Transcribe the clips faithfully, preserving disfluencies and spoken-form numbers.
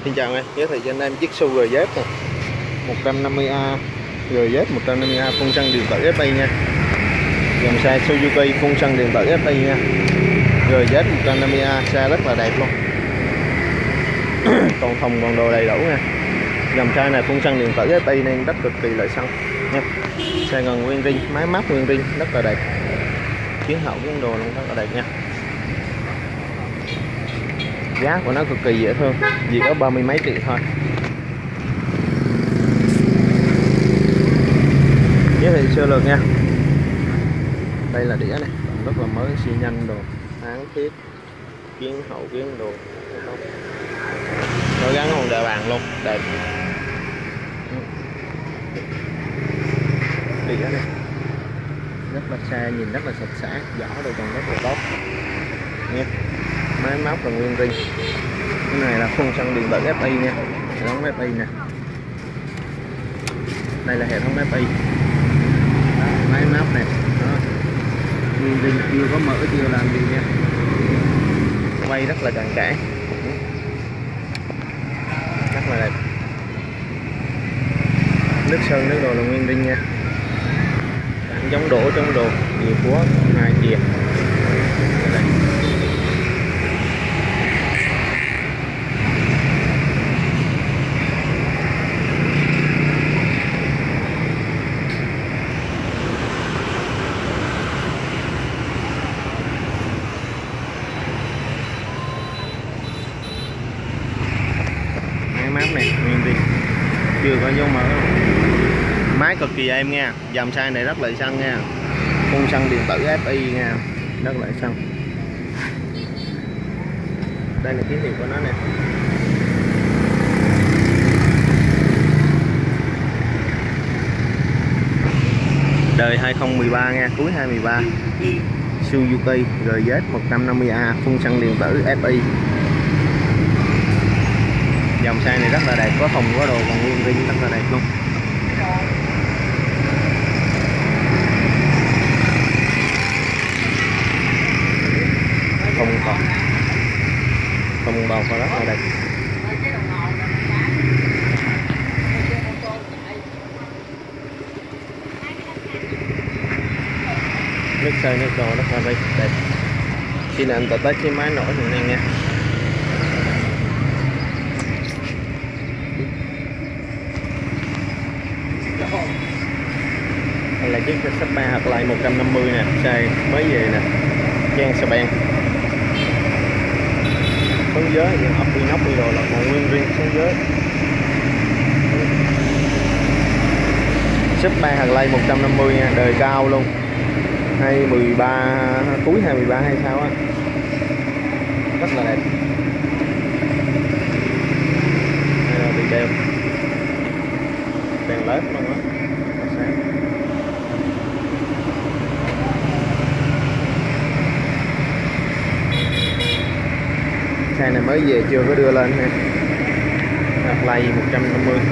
Xin chào anh, giới thiệu cho anh em chiếc xê u rờ dét này, một trăm năm mươi A rờ dét một trăm năm mươi A phun xăng điện tử ép i nha. Dòng xe Suzuki phun xăng điện tử ép i nha. rờ dét một trăm năm mươi A xe rất là đẹp luôn. Còn thùng còn đồ đầy đủ nha. Dòng xe này phun xăng điện tử ép i nên rất cực kỳ lợi xăng nha. Xe gần nguyên zin, máy móc nguyên zin, rất là đẹp. Chiến hậu chiến đồ luôn, rất là đẹp nha. Giá của nó cực kỳ dễ thương, chỉ có ba mươi mấy triệu thôi. Giới thiệu sơ lược nha. Đây là đĩa này, rất là mới, xi nhanh đồ, hán thiết, kiến hậu kiến đồ, nó gắn còn đè bàn luôn, đẹp. Đĩa này rất là xa, nhìn rất là sạch sẽ, vỏ đồ còn rất là tốt nha. Máy móc là nguyên zin. Cái này là phun xăng điện tử ép i nha, hệ thống ép i nè. Đây là hệ thống ép i. Đó, máy móc này, đó. Nguyên zin, chưa có mở, chưa làm gì nha. Quay rất là cặn kẽ, rất là đẹp. Nước sơn nước đồ là nguyên zin nha. Cảnh chống đổ chống đồ, điều khóa hai chìa. Map này nguyên zin, chưa có dấu mở. Máy cực kỳ êm nha, dòng xe này rất lợi xăng nha, phun xăng điện tử ép i nha, rất lợi xăng. Đây là ký hiệu của nó nè. Đời hai không một ba nha, cuối hai không một ba. Suzuki rờ dét một trăm năm mươi A phun xăng điện tử ép i. Dòng xe này rất là đẹp, có thùng có đồ còn nguyên zin, rất là đẹp luôn. Thùng còn thùng bầu rất là đẹp. Nước sơn nước đồ rất là đẹp. Xin anh ta test cái máy nổi này nha. Đây là chiếc sắp ba hạt lại một trăm năm mươi nè, xe mới về nè, trang xe ben. Xuống giới những ập inox đi đồ là còn nguyên riêng xuống giới. Sắp ba hạt lại một trăm năm mươi nha, đời cao luôn. hai mười ba cuối hai mười ba hay sao á. Rất là đẹp. Đây là bị đeo. Đèn led luôn á. Xe này mới về chưa có đưa lên ha. Play một trăm năm mươi.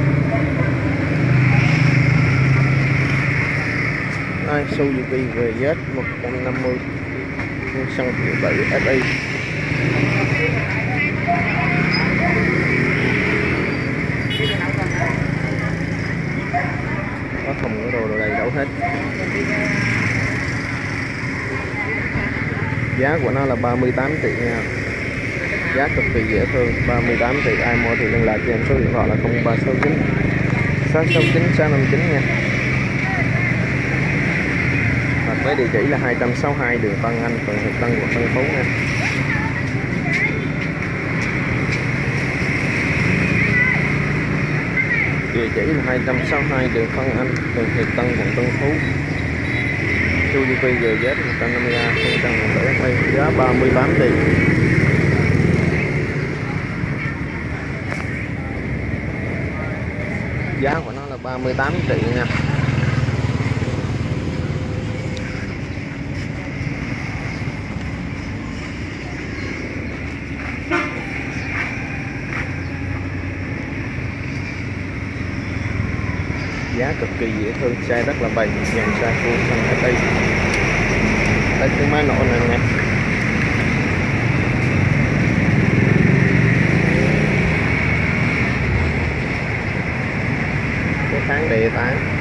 Đây, Suzuki rờ dét một trăm năm mươi xăng điện tử ép i. Có thùng cái đồ, đồ đầy đủ hết. Giá của nó là ba mươi tám triệu nha. Giá cực kỳ dễ thương, ba mươi tám triệu. Ai mua thì liên lạc cho em số điện thoại là không ba sáu chín sáu sáu chín sáu năm chín nha. Hoặc với địa chỉ là hai trăm sáu mươi hai đường Tân Anh, phường Hiệp Tân, quận Tân Phú nha. Địa chỉ là hai trăm sáu mươi hai đường Tân Anh, phường Hiệp Tân, quận Tân Phú. Suzuki rờ dét một trăm năm mươi A phun xăng điện tử ép i, giá ba mươi tám triệu. Giá của nó là ba mươi tám triệu nha. Giá cực kỳ dễ thương, xe rất là bền, dòng xe phun xăng ép i. Đây cái máy nổ này nè. tháng đề tán.